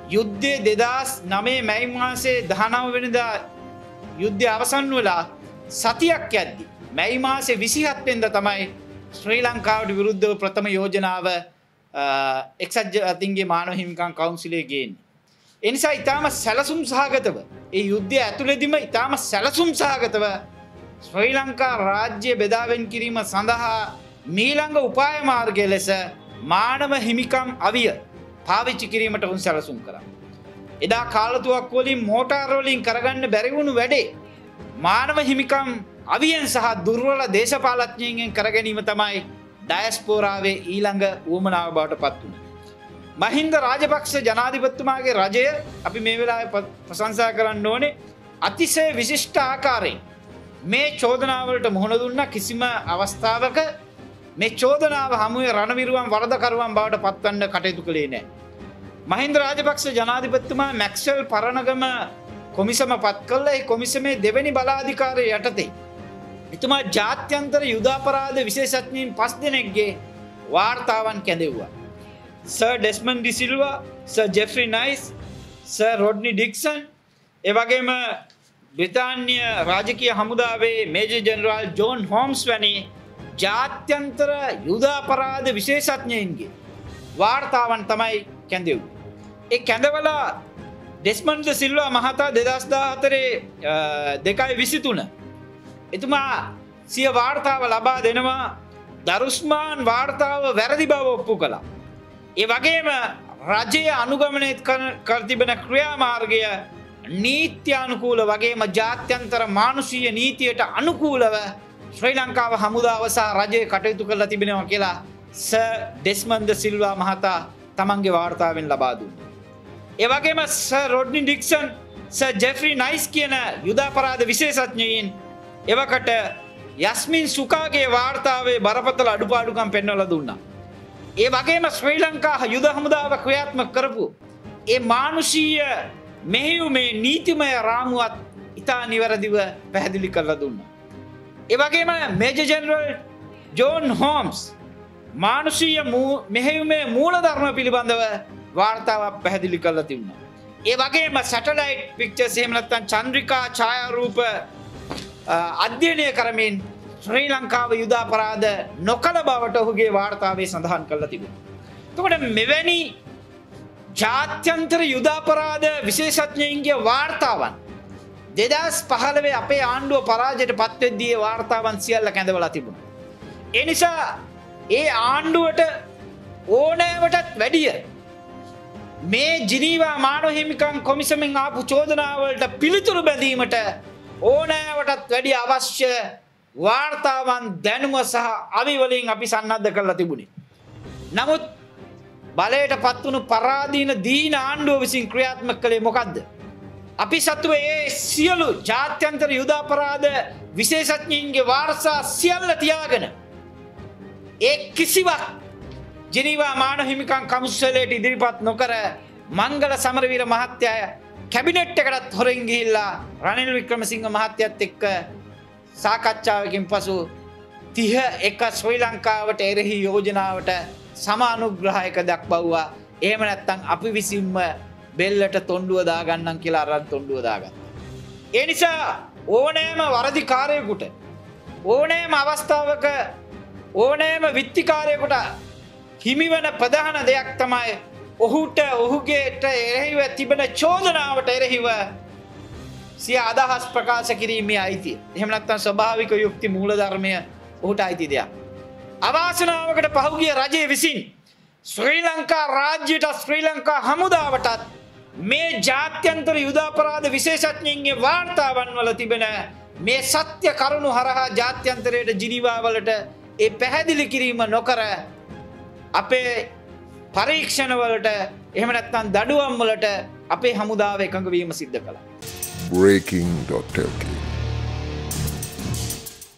යුද්ධයේ 2009 මැයි මාසේ 19 වෙනිදා යුද්ධය අවසන් වෙලා සතියක් යද්දි මැයි මාසේ 27 වෙනිදා තමයි ශ්‍රී ලංකාවට විරුද්ධව ප්‍රථම යෝජනාව එක්සත් ජාතීන්ගේ මානව හිමිකම් කවුන්සිලයේ ගේන්නේ. ඒ නිසා ඊටම සැලසුම් සහගතව ඒ යුද්ධය ඇතුළතදීම ඊටම සැලසුම් සහගතව ශ්‍රී ලංකා රාජ්‍ය බෙදාවෙන් කිරීම සඳහා මීළඟ උපාය මාර්ගය ලෙස මානව හිමිකම් අවිය පාවිච්චි කිරීමට උන් සැලසුම් කරා. එදා කාලතුවක් වලින් මෝටාර වලින් කරගන්න බැරි වුණු වැඩේ මානව හිමිකම් අවියෙන් සහ දුර්වල දේශපාලඥයින්ගෙන් කර ගැනීම තමයි ඩයස්පෝරාවේ ඊළඟ උවමනාව බවට පත් වුණේ. මහින්ද රාජපක්ෂ ජනාධිපතිතුමාගේ රජය අපි මේ වෙලාවේ ප්‍රශංසා කරන්න ඕනේ අතිශය විශිෂ්ට ආකාරයෙන් මේ චෝදනාවලට මුහුණ දුන්නා. කිසිම අවස්ථාවක මේ චෝදනාව හමුවේ රණවිරුවන් වරදකරුවන් බවට පත්වන්න කටයුතු කළේ නැහැ. මහින්ද රාජපක්ෂ ජනාධිපතිතුමා මැක්ස්වෙල් පරණගම කොමිසම පත් කළා. ඒ කොමිසමේ දෙවෙනි බලාධිකාරිය යටතේ එතුමා ජාත්‍යන්තර යුද අපරාධ විශේෂඥයින් 5 දෙනෙක්ගේ වාර්තාවන් කැඳෙව්වා. Sir Desmond de Silva, Sir Geoffrey Nice, Sir Rodney Dixon, ඒ වගේම බ්‍රිතාන්‍ය රාජකීය හමුදාවේ මේජර් ජෙනරාල් ජෝන් හෝම්ස් වැනි ජාත්‍යන්තර යුද අපරාධ විශේෂඥයින්ගේ වාර්තාවන් තමයි කැඳෙව්වේ. ඒ කැඳවලා ඩෙස්මන්ඩ් ඩි සිල්වා මහතා 2014 2/23 එතුමා සිය වාර්තාව ලබා දෙනවා. දරුස්මාන් වාර්තාව වැරදි බව ඔප්පු කළා. ඒ වගේම රජය අනුගමනය කර තිබෙන ක්‍රියාමාර්ගය නීත්‍යානුකූල වගේම ජාත්‍යන්තර මානුෂීය නීතියට අනුකූලව ශ්‍රී ලංකාව හමුදාව සහ රජය කටයුතු කරලා තිබෙනවා කියලා සර් ඩෙස්මන්ඩ් ඩි සිල්වා මහතා තමන්ගේ වාර්තාවෙන් ලබා දුන්නා. ඒ වගේම Sir Rodney Dixon, Sir Geoffrey Nice කියන යුද අපරාධ විශේෂඥයින් එවකට යස්මින් සුකාගේ වාර්තාවේ බරපතල අඩුපාඩුකම් පෙන්වලා දුන්නා. ඒ වගේම ශ්‍රී ලංකා යුද හමුදාව ක්‍රියාත්මක කරපු ඒ මානුෂීය මෙහෙයුමේ නීතිමය රාමුවත් ඉතා නිවැරදිව පැහැදිලි කරලා දුන්නා. ඒ වගේම මේජර් ජෙනරල් ජෝන් හෝම්ස් මානුෂීය මෙහෙයුමේ මූලධර්ම පිළිබඳව වාර්තාවක් පැහැදිලි කරලා තිබුණා. ඒ වගේම සැටලයිට් පික්චර්ස් එහෙම නැත්නම් චන්ද්‍රිකා ඡායාරූප අධ්‍යයනය කරමින් ශ්‍රී ලංකාව යුද අපරාධ නොකළ බවට ඔහුගේ වාර්තාවේ සඳහන් කරලා තිබුණා. එතකොට මෙවැනි ජාත්‍යන්තර යුද අපරාධ විශේෂඥයින්ගේ වාර්තාවන් 2015 අපේ ආණ්ඩුව පරාජයට පත් වෙද්දී ඒ වාර්තාවන් සියල්ල කැඳවලා තිබුණා. ඒ නිසා ඒ ආණ්ඩුවට ඕනෑමටත් වැඩිය මේ ජිනීවා මානව හිමිකම් කොමිසමෙන් ආපු චෝදනාවලට පිළිතුරු බැඳීමට ඕනෑවටත් වැඩි අවශ්‍ය වාර්තාවන් දැනුම සහ අවිවලින් අපි සන්නද්ධ කරලා තිබුණේ. නමුත් බලයට පත්වුණු පරාදීන දීන ආණ්ඩුව විසින් ක්‍රියාත්මක කළේ මොකද්ද? අපි සතුව ඒ සියලු ජාත්‍යන්තර යුද අපරාධ විශේෂඥයින්ගේ වාර්තා සියල්ල තියාගෙන ඒ කිසිවක් ජිනීවා මානව හිමිකම් කමිෂලයට ඉදිරිපත් නොකර මංගල සමරවීර මහත්තයා කැබිනට් එකටත් හොරෙන් ගිහිල්ලා රනිල් වික්‍රමසිංහ මහත්තයත් එක්ක සාකච්ඡාවකින් පසු 31 ශ්‍රී ලංකාවට එරෙහි යෝජනාවට සමානුග්‍රහයක දක්වුවා. එහෙම නැත්නම් අපි විසින්ම බෙල්ලට තොණ්ඩුව දාගන්නම් කියලා අරන් තොණ්ඩුව දාගත්තා. ඒ නිසා ඕනෑම වරදිකාරයෙකුට ඕනෑම අවස්ථාවක ඕනෑම විත්තිකාරයෙකුට හිමිවන ප්‍රධාන දෙයක් තමයි ඔහුට ඔහුගේට එරෙහිව තිබෙන චෝදනාවට එරෙහිව සිය අදහස් ප්‍රකාශ කිරීමේ අයිතිය. එහෙම නැත්නම් ස්වභාවික යුක්ති මූලධර්මය ඔහුට අයිති දෙයක්. අවාසනාවකට පහුගිය රජයේ විසින් ශ්‍රී ලංකා රාජ්‍යයට ශ්‍රී ලංකා හමුදාවටත් මේ ජාත්‍යන්තර යුද අපරාධ විශේෂඥයින්ගේ වාර්තාවන් වල තිබෙන මේ සත්‍ය කරුණු හරහා ජාත්‍යන්තරයට ජිනීවා වලට ඒ පැහැදිලි කිරීම නොකර අපේ පරීක්ෂණ වලට එහෙම නැත්නම් දඩුවම් වලට අපේ හමුදාව එකඟ වීම සිද්ධ කළා. breaking.lk